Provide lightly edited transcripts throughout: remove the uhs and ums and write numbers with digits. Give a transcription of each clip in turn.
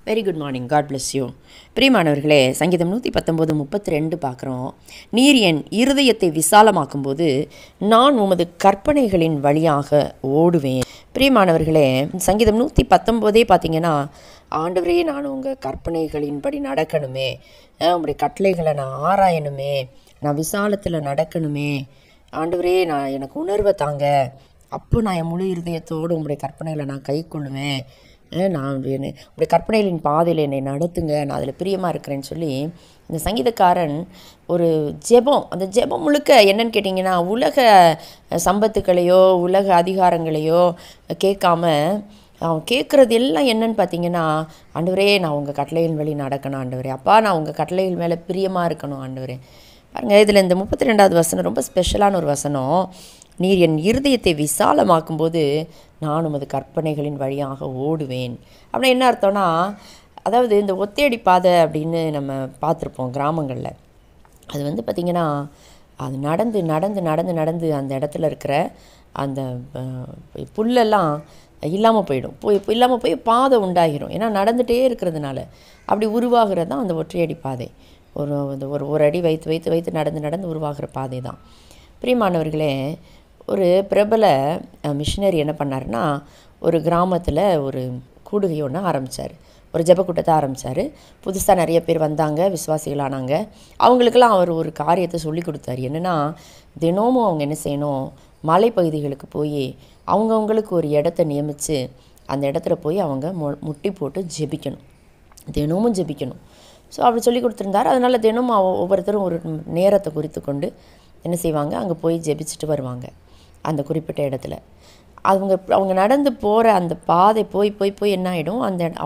Very good morning. God bless you. பிரியமானவர்களே, சங்கீதம் 119:32 பார்க்குறோம். நீர் என் இருதயத்தை விசாலமாக்கும்போது நான் உமது கற்பனைகளின் வழியாக ஓடுவேன். பிரியமானவர்களே, சங்கீதம் 119 பார்த்தீங்கன்னா, ஆண்டவரே நான் உங்கள் கற்பனைகளின்படி நடக்கணுமே, உங்களுடைய கட்டளைகளை நான் ஆராயணுமே, நான் விசாலத்தில் நடக்கணுமே, ஆண்டவரே நான் எனக்கு உணர்வை தாங்க, அப்போ நான் என் முழு இருதயத்தோடு உங்களுடைய கற்பனைகளை நான் கை கொள்ளுவேன், நான் உடைய கற்பனைகளின் பாதையில் என்னை நடத்துங்க, நான் அதில் பிரியமாக இருக்கிறேன்னு சொல்லி இந்த சங்கீதக்காரன் ஒரு ஜெபம், அந்த ஜெபம் முழுக்க என்னன்னு கேட்டிங்கன்னா, உலக சம்பத்துக்களையோ உலக அதிகாரங்களையோ கேட்காம அவன் கேட்குறது எல்லாம் என்னன்னு பார்த்தீங்கன்னா, ஆண்டவரே நான் உங்கள் கட்டளையின் வழி நடக்கணும் ஆண்டவரே, அப்பா நான் உங்கள் கட்டளைகள் மேலே பிரியமாக இருக்கணும் ஆண்டவரே. பாருங்கள், இதில் இந்த 32வது வசனம் ரொம்ப ஸ்பெஷலான ஒரு வசனம். நீர் என் இருதயத்தை விசாலமாக்கும்போது நான் உமது கற்பனைகளின் வழியாக ஓடுவேன். அப்படின்னா என்ன அர்த்தம்னா, அதாவது இந்த ஒத்தையடி பாதை அப்படின்னு நம்ம பார்த்துருப்போம் கிராமங்களில். அது வந்து பார்த்திங்கன்னா, அது நடந்து நடந்து நடந்து நடந்து அந்த இடத்துல இருக்கிற அந்த புல்லெல்லாம் இல்லாமல் போயிடும், இல்லாமல் போய் பாதை உண்டாகிடும். ஏன்னா நடந்துகிட்டே இருக்கிறதுனால அப்படி உருவாகிறது தான் அந்த ஒற்றையடி பாதை. ஒரு அடி வைத்து வைத்து வைத்து நடந்து நடந்து உருவாகிற பாதை தான். பிரியமானவர்களே, ஒரு பிரபல மிஷினரி என்ன பண்ணாருன்னா, ஒரு கிராமத்தில் ஒரு கூடுகை ஒன்று ஆரம்பித்தார், ஒரு ஜெபக்கூட்டத்தை ஆரம்பித்தார். புதுசாக நிறைய பேர் வந்தாங்க, விசுவாசிகளானாங்க. அவங்களுக்கெல்லாம் அவர் ஒரு காரியத்தை சொல்லி கொடுத்தாரு. என்னென்னா, தினமும் அவங்க என்ன செய்யணும், மலைப்பகுதிகளுக்கு போய் அவங்கவுங்களுக்கு ஒரு இடத்த நியமித்து அந்த இடத்துல போய் அவங்க முட்டி போட்டு ஜெபிக்கணும், தினமும் ஜெபிக்கணும். ஸோ அப்படி சொல்லி கொடுத்துருந்தார். அதனால் தினமும் ஒவ்வொருத்தரும் ஒரு நேரத்தை குறித்து கொண்டு என்ன செய்வாங்க, அங்கே போய் ஜெபிச்சுட்டு வருவாங்க அந்த குறிப்பிட்ட இடத்துல. அவங்க நடந்து போகிற அந்த பாதை போய் போய் போய் என்ன ஆகிடும்,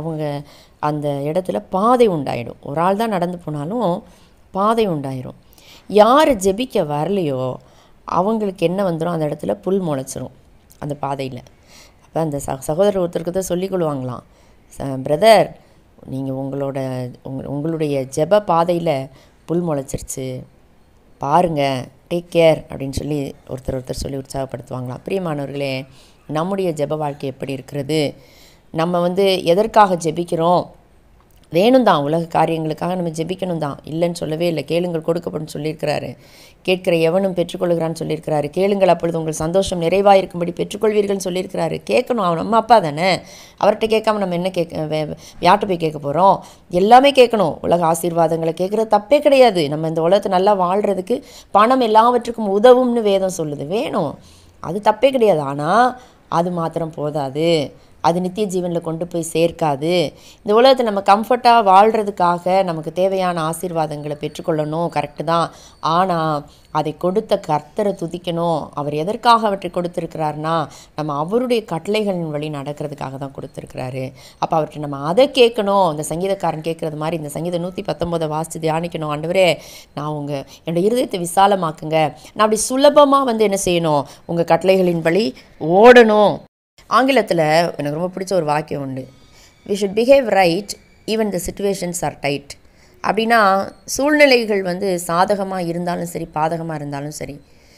அந்த இடத்துல பாதை உண்டாயிடும். ஒரு ஆள் தான் நடந்து போனாலும் பாதை உண்டாயிரும். யார் ஜெபிக்க வரலையோ அவங்களுக்கு என்ன வந்துடும், அந்த இடத்துல புல் முளைச்சிரும் அந்த பாதையில். அப்போ அந்த சகோதரர் ஒருத்தருக்கு தான் சொல்லிக்கொள்வாங்களாம், பிரதர் நீங்கள் உங்களுடைய ஜெப பாதையில் புல் முளைச்சிருச்சு பாருங்கள், டேக் கேர் அப்படின்னு சொல்லி ஒருத்தர் சொல்லி உற்சாகப்படுத்துவாங்களாம். பிரியமானவர்களே, நம்முடைய ஜெப வாழ்க்கை எப்படி இருக்கிறது? நம்ம எதற்காக ஜெபிக்கிறோம்? வேணும் தான், உலக காரியங்களுக்காக நம்ம ஜெபிக்கணும் தான், இல்லைன்னு சொல்லவே இல்லை. கேளுங்கள் கொடுக்கப்படும் சொல்லியிருக்கிறாரு, கேட்கிற எவனும் பெற்றுக்கொள்கிறான்னு சொல்லியிருக்கிறாரு. கேளுங்கள் அப்பொழுது உங்கள் சந்தோஷம் நிறைவாக இருக்கும்படி பெற்றுக்கொள்வீர்கள்னு சொல்லியிருக்கிறாரு. கேட்கணும், அவன் நம்ம அப்பா தானே, அவர்கிட்ட கேட்காம நம்ம என்ன யார்கிட்ட போய் கேட்க போகிறோம்? எல்லாமே கேட்கணும். உலக ஆசீர்வாதங்களை கேட்குறது தப்பே கிடையாது. நம்ம இந்த உலகத்தை நல்லா வாழ்கிறதுக்கு பணம் எல்லாவற்றுக்கும் உதவும்னு வேதம் சொல்லுது, வேணும், அது தப்பே கிடையாது. ஆனால் அது மாத்திரம் போதாது, அது நித்திய ஜீவனில் கொண்டு போய் சேர்க்காது. இந்த உலகத்தை நம்ம கம்ஃபர்ட்டாக வாழ்கிறதுக்காக நமக்கு தேவையான ஆசீர்வாதங்களை பெற்றுக்கொள்ளணும், கரெக்டு தான். ஆனால் அதை கொடுத்த கர்த்தரை துதிக்கணும். அவர் எதற்காக அவற்றை கொடுத்துருக்கிறாருனா, நம்ம அவருடைய கட்டளைகளின் வழி நடக்கிறதுக்காக தான் கொடுத்துருக்கிறாரு. அப்போ அவர்கிட்ட நம்ம அதை கேட்கணும். இந்த சங்கீதக்காரன் கேட்குறது மாதிரி இந்த சங்கீதம் 119 வாசித்து தியானிக்கணும். ஆண்டவரே நான் என்னோட இருதயத்தை விசாலமாக்குங்க, நான் அப்படி சுலபமாக என்ன செய்யணும், உங்கள் கட்டளைகளின் வழி ஓடணும். ஆங்கிலத்தில் எனக்கு ரொம்ப பிடிச்ச ஒரு வாக்கியம் உண்டு, we should behave right even the situations are tight. அப்படின்னா சூழ்நிலைகள் சாதகமாக இருந்தாலும் சரி பாதகமாக இருந்தாலும் சரி,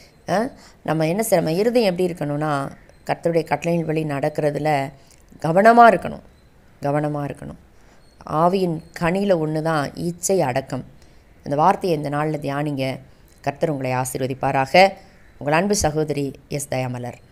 நம்ம என்ன செய்ய, நம்ம இருதயம் எப்படி இருக்கணும்னா, கர்த்தருடைய கட்டளையின் வழி நடக்கிறதுல கவனமாக இருக்கணும். ஆவியின் கனியில் ஒன்று தான் இச்சை அடக்கம். அந்த வார்த்தையை இந்த நாளில் தியானிங்க. கர்த்தர் உங்களை ஆசீர்வதிப்பாராக. உங்கள் அன்பு சகோதரி எஸ். தயாமலர்.